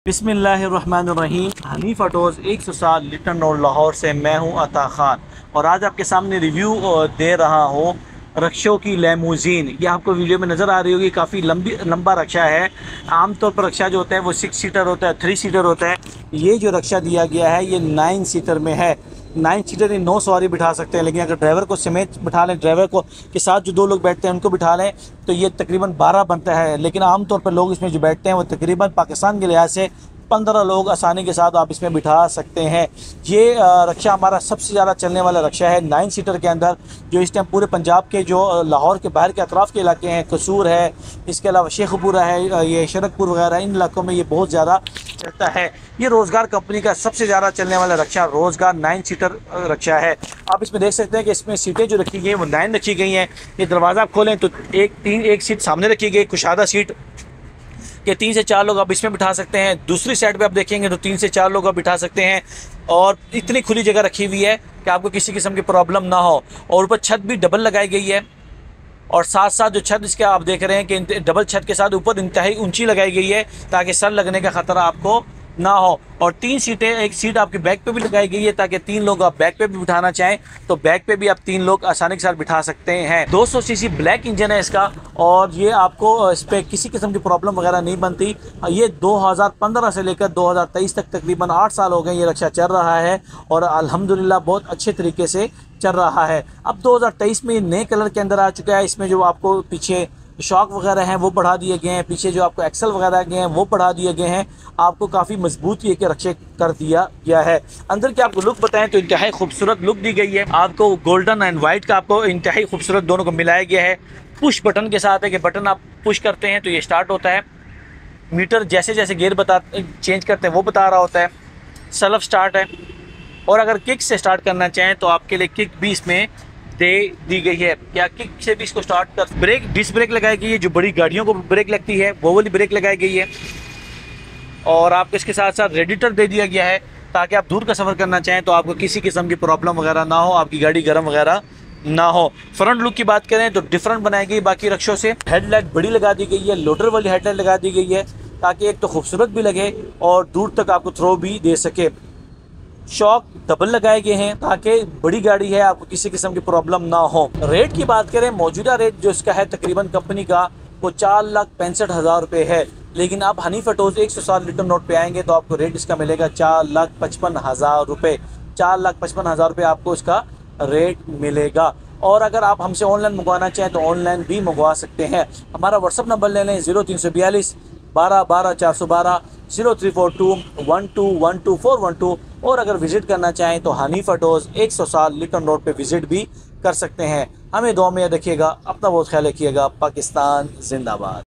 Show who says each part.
Speaker 1: बिस्मिल्लाहिर्रहमानिर्रहीम। Hanif autos 107 Lytton road Lahore से मैं हूं अता ख़ान और आज आपके सामने रिव्यू दे रहा हूं रक्षों की लेमूजीन। ये आपको वीडियो में नज़र आ रही होगी, काफ़ी लंबा रक्षा है। आमतौर पर रक्षा जो होता है वो 6 सीटर होता है, 3 सीटर होता है। ये जो रक्षा दिया गया है ये 9 सीटर में है। 9 सीटर इन 9 सवारी बिठा सकते हैं, लेकिन अगर ड्राइवर को समेत बिठा लें, ड्राइवर को के साथ जो 2 लोग बैठते हैं उनको बिठा लें तो ये तकरीबन 12 बनता है। लेकिन आमतौर पर लोग इसमें जो बैठते हैं वो तकरीबन पाकिस्तान के लिहाज से 15 लोग आसानी के साथ आप इसमें बिठा सकते हैं। ये रक्षा हमारा सबसे ज़्यादा चलने वाला रक्षा है 9 सीटर के अंदर, जो इस टाइम पूरे पंजाब के जो लाहौर के बाहर के अतराफ़ के इलाके हैं, कसूर है, इसके अलावा शेखपुरा है, ये शरकपुर वगैरह, इन इलाकों में ये बहुत ज़्यादा चलता है। ये रोज़गार कंपनी का सबसे ज़्यादा चलने वाला रक्षा रोज़गार 9 सीटर रक्षा है। आप इसमें देख सकते हैं कि इसमें सीटें जो रखी गई हैं वो 9 रखी गई हैं। ये दरवाज़ा आप खोलें तो एक सीट सामने रखी गई, कुशादा सीट कि 3 से 4 लोग आप इसमें बिठा सकते हैं। दूसरी साइड पे आप देखेंगे तो 3 से 4 लोग आप बिठा सकते हैं और इतनी खुली जगह रखी हुई है कि आपको किसी किस्म की प्रॉब्लम ना हो। और ऊपर छत भी डबल लगाई गई है और साथ साथ जो छत इसके आप देख रहे हैं कि डबल छत के साथ ऊपर इंतहाई ऊंची लगाई गई है ताकि सर लगने का ख़तरा आपको ना हो। और 3 सीटें, एक सीट आपकी बैक पे भी लगाई गई है ताकि 3 लोग आप बैक पे भी बिठाना चाहें तो बैक पे भी आप 3 लोग आसानी के साथ बिठा सकते हैं। 200 सीसी ब्लैक इंजन है इसका और ये आपको इस पर किसी किस्म की प्रॉब्लम वगैरह नहीं बनती। ये 2015 से लेकर 2023 तक तकरीबन 8 साल हो गए ये रक्षा चल रहा है और अल्हम्दुलिल्लाह बहुत अच्छे तरीके से चल रहा है। अब 2023 में नए कलर के अंदर आ चुका है। इसमें जो आपको पीछे शॉक वगैरह हैं वो बढ़ा दिए गए हैं, पीछे जो आपको एक्सल वगैरह गए हैं वो बढ़ा दिए गए हैं। आपको काफ़ी मजबूत ये के रक्षे कर दिया गया है। अंदर की आपको लुक बताएं तो इंतहाई खूबसूरत लुक दी गई है। आपको गोल्डन एंड वाइट का आपको इंतहाई खूबसूरत दोनों को मिलाया गया है। पुश बटन के साथ है कि बटन आप पुश करते हैं तो ये स्टार्ट होता है। मीटर जैसे जैसे गेयर चेंज करते हैं वो बता रहा होता है। सेल्फ स्टार्ट है और अगर किक से स्टार्ट करना चाहें तो आपके लिए किक भी इसमें दी गई है। क्या किक से भी इसको स्टार्ट कर। ब्रेक डिस्क ब्रेक लगाई गई है, जो बड़ी गाड़ियों को ब्रेक लगती है वो वाली ब्रेक लगाई गई है। और आपको इसके साथ साथ रेडिएटर दे दिया गया है ताकि आप दूर का सफ़र करना चाहें तो आपको किसी किस्म की प्रॉब्लम वगैरह ना हो, आपकी गाड़ी गर्म वगैरह ना हो। फ्रंट लुक की बात करें तो डिफरेंट बनाई गई बाकी रक्षों से। हेडलाइट बड़ी लगा दी गई है, लोडर वाली हेडलाइट लगा दी गई है ताकि एक तो खूबसूरत भी लगे और दूर तक आपको थ्रो भी दे सके। शॉक डबल लगाए गए हैं ताकि बड़ी गाड़ी है आपको किसी किस्म की प्रॉब्लम ना हो। रेट की बात करें, मौजूदा रेट जो इसका है तकरीबन कंपनी का वो 4,65,000 रुपये है। लेकिन आप हनीफ ऑटोज़ 107 लिटन रोड पे आएंगे तो आपको रेट इसका मिलेगा 4,55,000 रुपये। 4,55,000 रुपये आपको इसका रेट मिलेगा। और अगर आप हमसे ऑनलाइन मंगवाना चाहें तो ऑनलाइन भी मंगवा सकते हैं। हमारा व्हाट्सअप नंबर ले लें 0342 12 12 412, 0342 12 12 412। और अगर विज़िट करना चाहें तो हनीफ ऑटोज़ 107 लिटन रोड पे विज़िट भी कर सकते हैं। हमें दुआ में याद रखिएगा, अपना बहुत ख्याल रखिएगा। पाकिस्तान जिंदाबाद।